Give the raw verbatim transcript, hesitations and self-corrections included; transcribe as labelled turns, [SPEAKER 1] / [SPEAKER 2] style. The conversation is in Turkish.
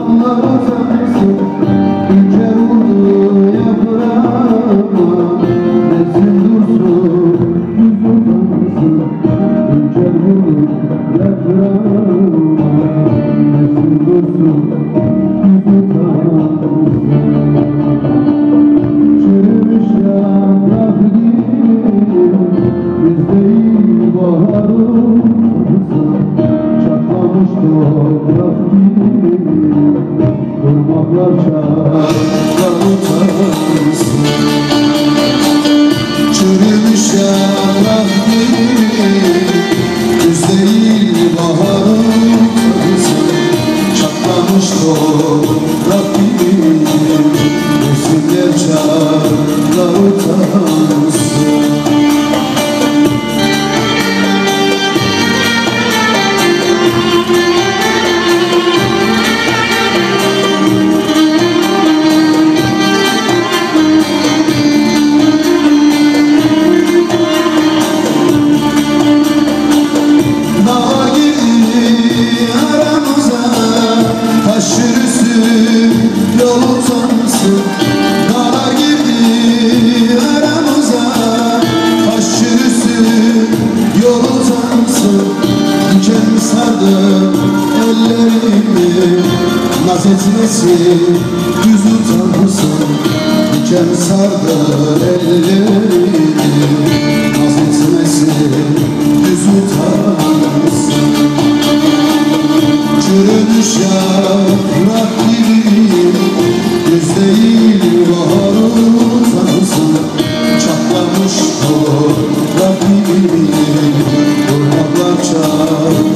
[SPEAKER 1] Çürümüş yaprak gibi düz değil baharın tadısı, çatlamış toprak gibi resimler çağlar utanısı. Dağlar girdi aramıza, taş çürüsü yol utansın. Diken sardı ellerimi, naz etmesin düz utansın. Diken sardı ellerimi, naz etmesin düz utansın. Çürümüş yaprak gibi düz değil baharın tadısı, çatlamış toprak gibi, ırmaklar çağlar.